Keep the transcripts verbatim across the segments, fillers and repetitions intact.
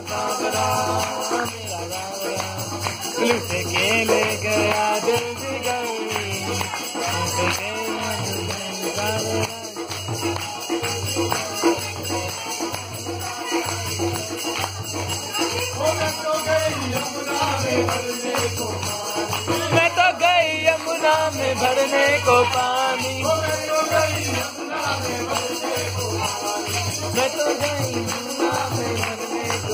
सावरा मेरा सावरा लुट के ले गया दिल जिगर लुट के सावरा मैं तो गई यमुना में भरने को पानी मैं तो गई यमुना में भरने को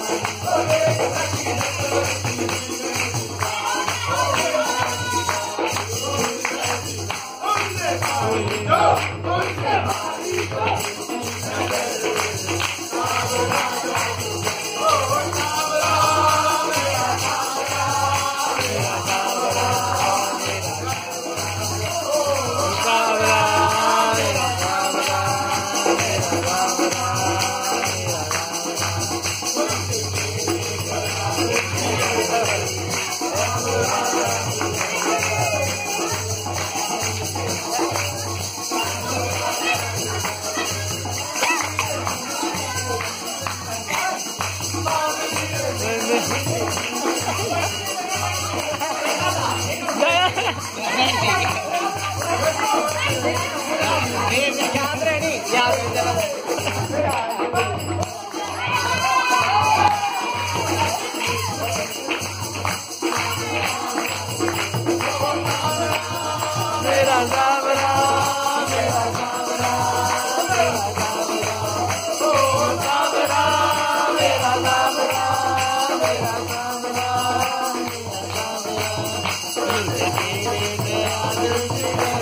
मेरा सावरा मेरा सावरा मेरा सावरा ओ सावरा मेरा सावरा मेरा सावरा मेरा सावरा लुट के ले गया दिल जिगर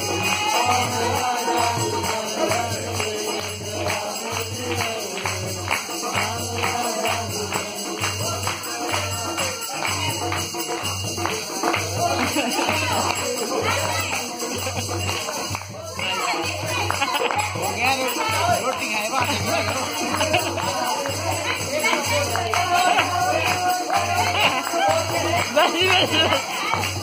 रोटी खाए बात